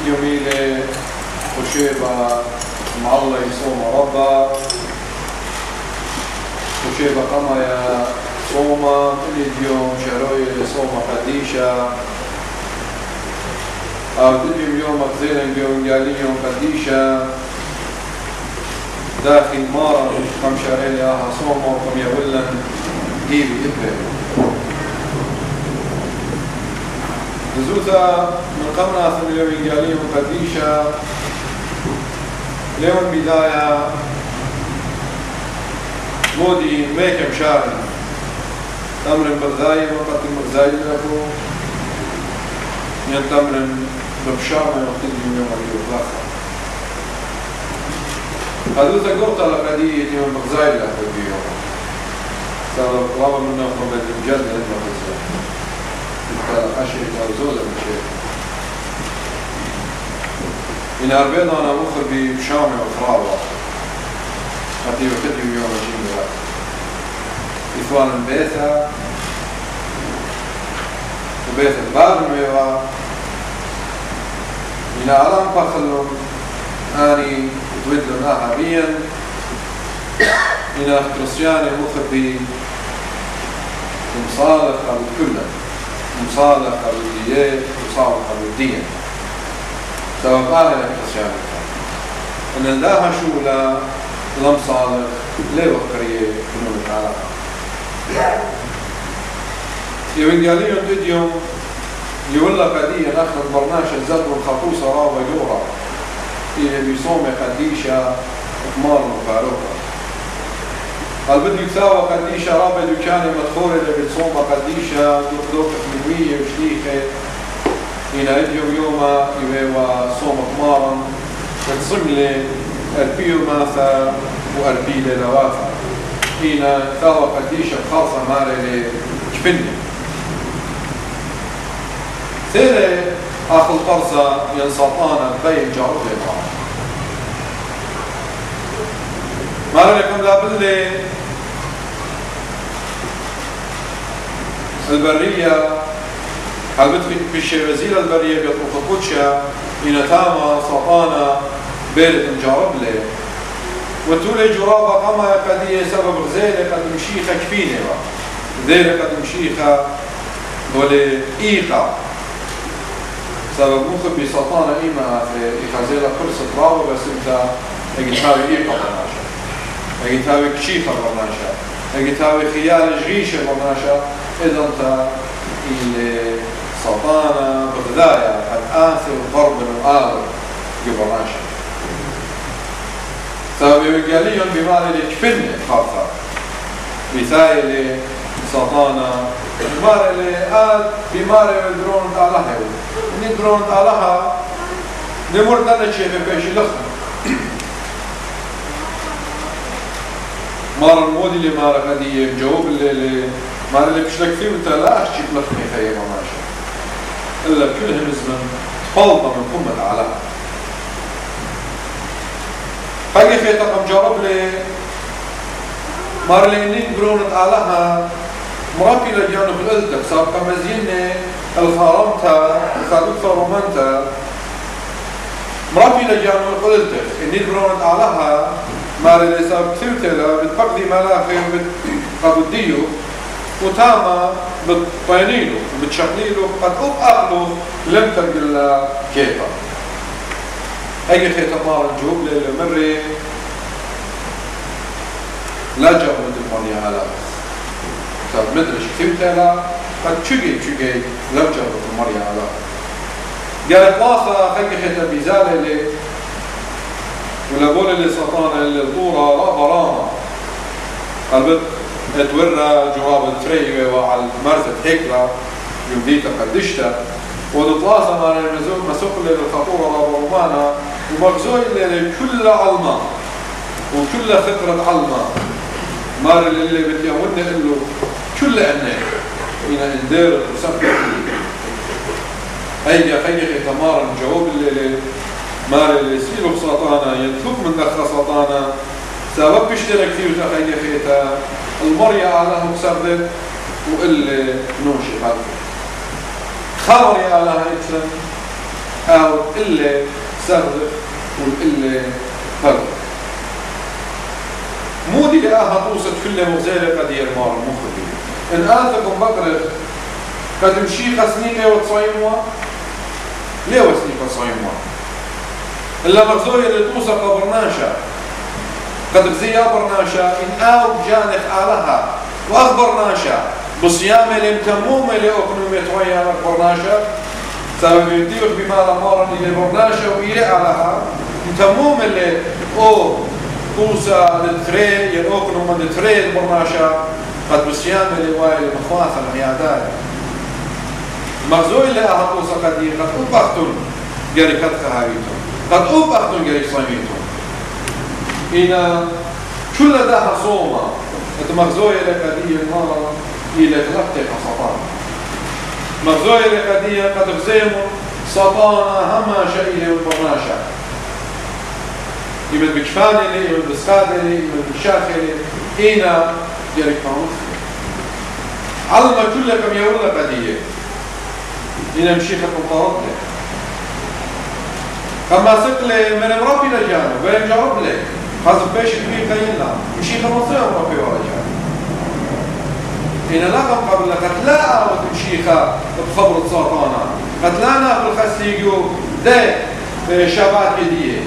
يوميلي وشيبة معلّي صوم ربا وشيبة قمايا صوما كل يوم شروي صوم قديشة كل يوم أخذين يوم يوم قديشة داخل مارا كم شهرين ياها صوما وكم يولن جيبي إبه نزوتا من قمنا ثم يوم يوم قديشة اليوم بداية مودي ميكم شاري تمر بغذاية وقت المغذاية لكو ينتمر ببشامة وقت يوم اليوم هذا قلت لقدية يوم مغذاية لكو اليوم سبب قوام منه من الجنة المغذاية أشرك أرزوزة من شيء إن أربينا أنا مخر بشامة وفراوة أتي وقت يوم الجنة إخوان بيثا وبيث الباب الميوة من أعلام بخلهم أني تودلون أحبيا من كريستياني مخبي مصالح أو كله مصالح أو الديات مصالح أو الدين سبب آهل كريستياني أن الله شولا لم صالح ليه وقريه كنون العالم يوينجاليون تديوم يقول لك قدية ناخذ برنامج الزبر الخطوصة راوة يورا اللي بيصوم قديشة إكمال مفاروقة قال بدي يساوى قديشة رابع دكاني مدخولة اللي بيصوم قديشة دكتور تكميمية وشليخة هنا يديوم يوما يبقى صوم إكمالا يتصم لي البيو ماثا وأربيل لوافا هنا ثاوى قديشة خاصة مالي لكفني ثيري أخو القرصة ينسطانا بين جارب لبعض مالي لكم لابلي البرية حلبت في الشيرزيل البرية بيطلق القدشة هنا تاما سطانا بيرت جارب لي وتولي جرابة قما قدية سبب غزيلة قد مشيخة كفينة غزيلة قد مشيخة ولي إيقا سبب مخب بسطانة إيما في إخازيلة قرصة راوة بس انت اجتاوي إيقا برناشا اجتاوي كشيخة برناشا اجتاوي خيال جغيشة برناشا إذا انت السطانة بغذايا قد آثر ضرب وآغر برناشا سبب يقاليون بمعنى لكفنة خاصة مثال سطانة بمعنى لآل بمعنى يدرون تعالها ندرون تعالها نمر دانا شيء في بيش لخم مار المودي اللي مار قدية جواب اللي مار اللي بشلك فيه وانت لا أشتي بلخمي خيبا ماشا إلا بكلهم زمن فلطة من قمة تعالها فاقي في تقم جرب لي مارلينين برونت علىها مرابي لجانو بالقلتك صار كمزيني الخارمتا الخادوكتا رومانتا مرابي لجانو بالقلتك إني برونت علىها مارلي صار كثيرتلا بتفقدي ملاخي وبتقبضيو وتاما بتطينينو وبتشغلينو قد أقلو لم تلقى كيفا أي خيطة مار الجوب للمري لا جاء من المانيا هلا طب مدرش كيف تلا قد شجي لا جاء من المانيا هلا قالت لاصا خيطة بيزالة لي ولا بول اللي سطانة اللي الطورة لا براما قلبت اتورى جواب التري وعلى المرزة هيكلا يمديتا قدشتا ودطلاسة مع المزوج مسوق للخطورة رومانا ومغزوي لكل علمة وكل فكرة علمة مار اللي بتيامون له كل أنه من إندير وسبب هيا خيخي تمارا جواب اللي مار اللي يسيلوا بساطانا ينثب من دخل ساطانا سبب بيشترك فيه خيخيتا المريا على مكسردت وإلي نوشي خلفه خبري على هيتسن أو إلا سرق والإلا فرق مودي لآها توصل كل مغزالة قد يرمار المخدي إن آلتكم بقرق قد مشي خسنيكا وتصيموا ليه وسنيكا تصيموا إلا مغزوية اللي توصل قبرناشا قد بزيا برناشا إن آو جانخ آلها وأخبرناشا بصيامة لمتمومة لأقنومة ويانا برناشا سبب يديوك بما لمارا إلى برناشا وإلى آلها متمومة لأو توسا للتري ينوقنومة للتري برناشا قد بصيامة لواي المخواثة العيادات مغزوي اللي آها توسا قد أبختن جاري قد خهاويتون قد أبختن جاري صيميتون إن كل ده صومة مغزوية لقدية المرة إلى غلطة سطان مغزوية لقدية قد غزيموا سطانا هما شئيلة والبرناشا يمد بكفاني يمد بسقادني يمد بشاخري إينا يريك معمخي علم كلكم يقول قدية إنا مشيخة مطارد لك كما سقلي من مربي لجانه وين جرب لك هذا بيش كبير قيلنا مشيخة مصير مربي ورجانه إن لكم قبل لك لا أعود مشيخة بخبر السرطانة قد لا ناكل خسيقو ده شابات يديه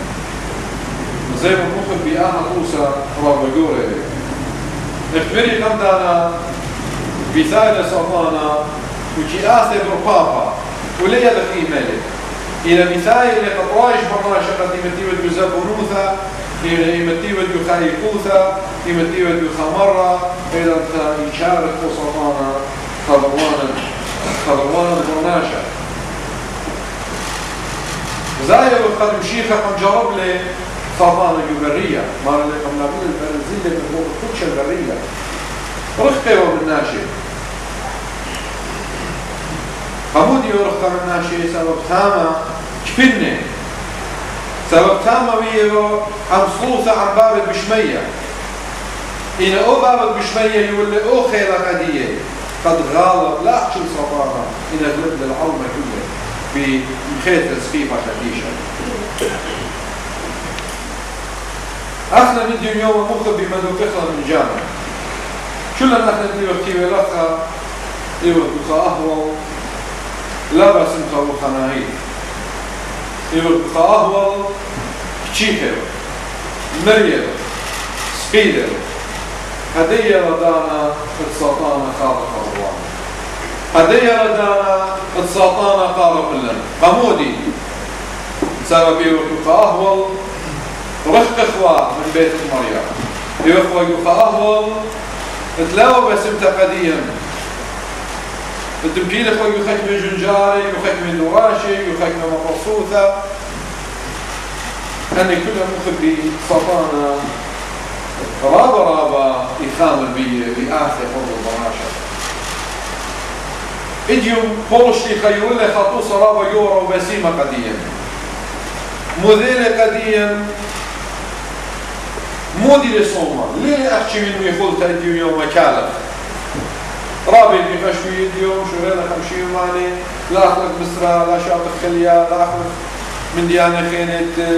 زي ما مخب بيانا توسا رابع جوري اخبري كم دانا بثالة سرطانة وكي آثر بابا وليه دخي ملك إلى مثال اللي قد رايش برناشا قد يمتيوة يزابونوثا يمتيوة يخايقوثا يمتيوة يخمرة إذا أنت يشارك سرطانة خضروانا برناشا زايا وقد مشيخة قد جرب لي سرطانة برية ما اللي قد نقول البرزيل من هو الكتشة البرية رخته وبالناشي خمودي ورخة من ناشي سبب تاما كفنة سبب تاما ويهو عن صوثة عن باب بشمية إن أو باب بشمية يولي أو خيرة قدية قد غالب لا أحشل سرطانة إن أغلب للعلمة كلها بمخيط سخيفة خديشة أخنا ندي اليوم مخب بمدوكخنا من جامعة كلنا نحن ندي وقتي ولقى يوقف أهوى لا بس مخلو خناهي يوقف أهوى كتشيكر مريض سقيدر هدية ردانا السلطانة خالق الله هدية ردانا السلطانة خالق الله قمودي سبب يوقف أهوى رخ إخوة من بيت مريم يوقف أهوى تلاوى بس قديم التمكين اخوي يخيك من جنجاري يخيك من نوراشي يخيك من مقصوثة أني كلها مخبي سلطانة رابا يخامل بآثي قرب البراشة إديوم قولشتي خيول لي خطوص رابا يورا وبسيمة قديم مذيلة قديم مودي لصومة ليه أحكي منه يقول تأديو يوم مكالف رابي اللي خشوي يديوم شغيرنا خمشي ماني لا أخلق بسرى لا شاطر خليا لا أخلق من ديانة خينة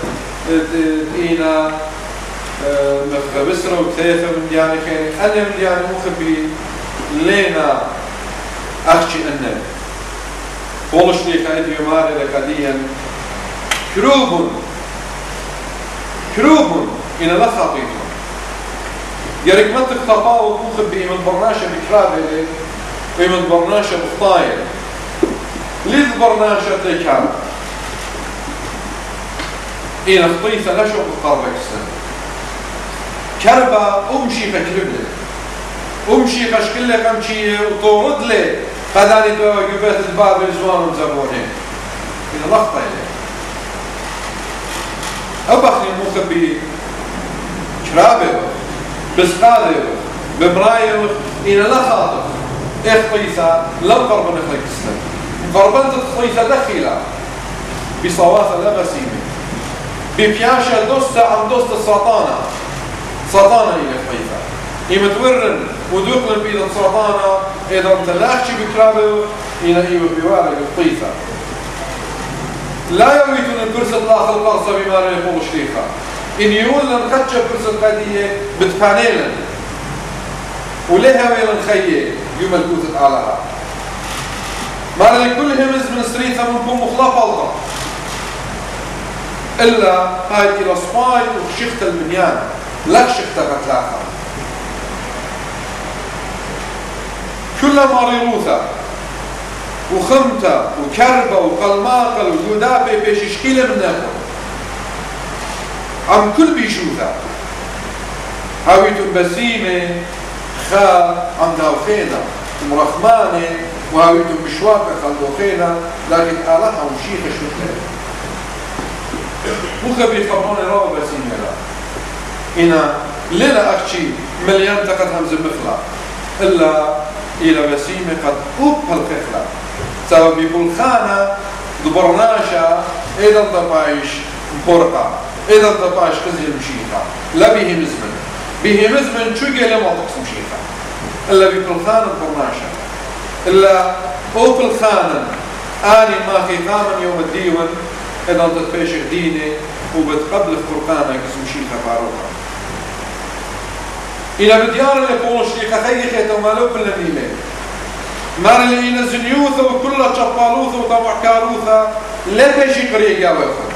إينا بسرى وكثيفة من ديانة خينة أنا من ديانة مخبي لينا أحكي أنه قولش لي خايد يماري لكاديا كروب إن لا خاطيتهم يارك منطق تطاوت مخبي من برناشة بكرابة ومن برناشة بخطاية لذ برناشة تيكار إن خطيثة لا شوق القربة كسان كربة أمشي فكربلة أمشي خشكلة أمشي وطورد لي قداني توقفات الباب الزوان وزبونين إن لا خطاية أبخني مخبي كرابة بسقالة بمراية إن لا خاطر إخطيثة لم قربن إخلق السلام قربنت إخطيثة دخيلة بصواثة لا غسيمة ببياشة دوستة عن دوست سرطانة إلى إخطيثة إما تورن ودوقن بإذا سرطانة إذا امتلاحش بكرابة إلى إيوه بوالة إخطيثة لا يويتون الكرسة لا خلق بما لا يقول شليخا إن يقول لن خدش كرسة قدية بتفانيلا وليها ويلن خيه يوم الكوثة آلها ما لكل همز من سريثة منكم مخلفة الله إلا هاي إلى صفاي وشخت المنيان لك شخت قتلاها كلما ريروثة وخمتة وكربة وقلماقل وجودابة بيششكيلة من ناكل عم كل بيشوثة هاويتم بسيمة خا عم داوخينا مرخمانة وهاويتم بشواكة خلدوخينا لكن آلها ومشيخة شوثة مخبي خبروني رابا بسيمة لا إنا ليلة أكشي مليان تقد همز مخلا إلا إلى بسيمة قد أوب هالخخلة سبب يقول خانة دبرناشا إذا انتبايش برقة إذا انتبايش خزي المشيخة لا به مزمن به مزمن شو قال ما تقسم مشيخة إلا بيقول خانة دبرناشا إلا أوب الخانة آني ما في قاما يوم الديون إذا انتبايش ديني وبتقبل القرآن كسم مشيخة فاروقة إلى بديار اللي يقولوا شيخة خيخة ومالوب بالنميمة مار اللي إلى زنيوثة وكلها شبالوثة وطبع كاروثة لا بيشي قريقا ويخد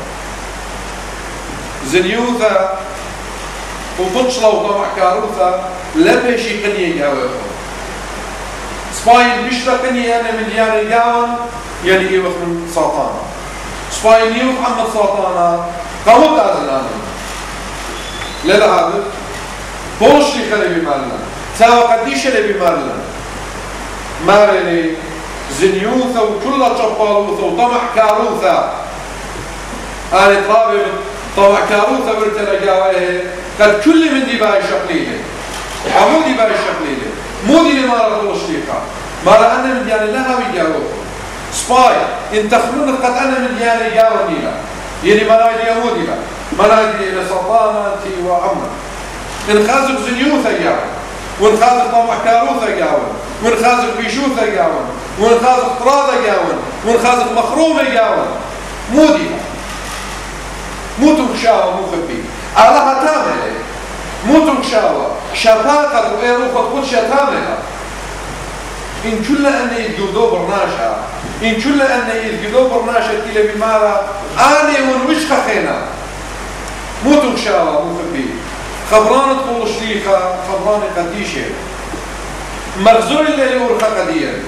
زنيوثة وبطشلة وطبع كاروثة لا بيشي قريقا ويخد سباين بيشتا قنية أنا من ديار قاون يعني إيوخ من ساطانا سباين يوخ محمد ساطانا قوت أزلاني لا هذا بولش اللي خلي بمالنا ساوى قديش اللي بمالنا مارلي زنيوثة وكلها شبالوثة وطمع كاروثة أنا طابق طمع كاروثة برتلا قاويه قد كل من دي باي شقليلة عمو دي باي شقليلة مو دي اللي مارا بولش ليقا مارا أنا من دياني لها ويقاوه سباي إن تخمن قد أنا من دياني قاوه نيلا يعني مراي دي أمودي لا مراي دي لسلطانة أنتي وعمر نخازق زنيوثة قاون ونخازق طمع كاروثة قاون ونخازق بيشوثة قاون ونخازق طرادة قاون ونخازق مخرومة قاون مو دي مو تنخشاوة مو خبي علىها تاملة مو تنخشاوة شفاقة وإيروخة كل شتاملة إن كل أن يتقودوا برناشا إن كل أن يتقودوا برناشا إلى بمارا آني ونوشخة خينا مو تنخشاوة مو خبي خبرانة تقول شليخة خبرانة قديشة مغزور اللي يورخة قديا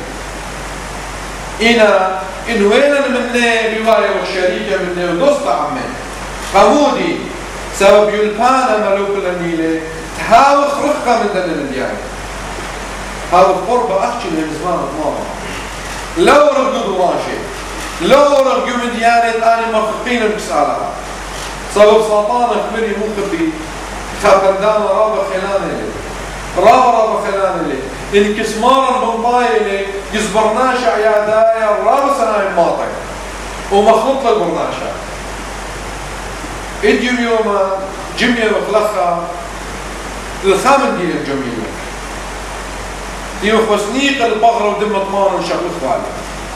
إن وينا مني رواية والشريكة مني ودوست عمي قمودي سبب يلبانا ملوك الأميلة تهاوخ رفقة من دن المديان هاو القربة أخشي من زمان الماضي لو رقدوا ماشي لو رقدوا مديانة آني مرفقين المسألة سبب سلطانة كبيري مو خبي خبردان رابا خلاني رابا خلاني إن كسمارا بنطايلي يزبرناش عيادايا رابا سناي ماطي ومخلوط للبرناشا إديوم يوما جمية وخلخة الخامن دي الجميلة دي وخوسنيق البغرة ودم طمان وشغل خوالي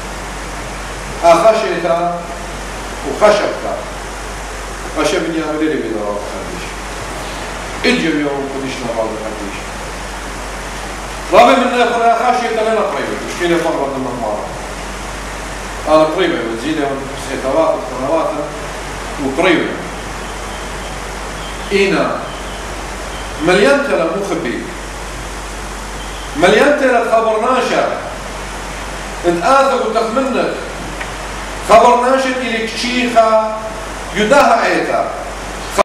أخشيتا وخشبتا خشبني أمريري بيدا رابا خليش إديوم يوم قديشنا رابا خليش رابا من الأخرى أخشيتا لنا قريبا مشكلة بغرة ودم طمان أنا قريبا وزيدة وسيتوات وقنوات وقريبا إينا مليان تلا مخبي مليان تلا خبرناشا انتآذك وتخمنك خبرناشا إليك شيخة يداها عيتا